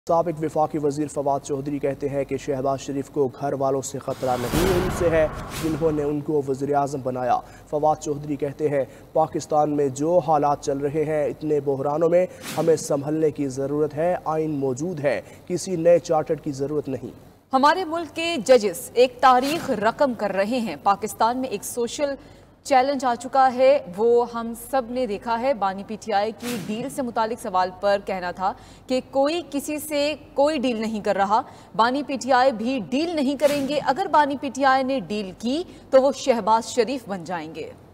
साबिक वफाकी वजीर फवाद चौधरी कहते हैं कि शहबाज शरीफ को घर वालों से ख़तरा नहीं उनसे है जिन्होंने उनको वज़ीर आज़म बनाया। फवाद चौधरी कहते हैं पाकिस्तान में जो हालात चल रहे हैं इतने बहरानों में हमें संभलने की ज़रूरत है। आइन मौजूद है, किसी नए चार्टर की ज़रूरत नहीं। हमारे मुल्क के जजेस एक तारीख रकम कर रहे हैं। पाकिस्तान में एक सोशल चैलेंज आ चुका है, वो हम सब ने देखा है। बानी पीटीआई की डील से मुतालिक सवाल पर कहना था कि कोई किसी से कोई डील नहीं कर रहा, बानी पीटीआई भी डील नहीं करेंगे। अगर बानी पीटीआई ने डील की तो वो शहबाज शरीफ बन जाएंगे।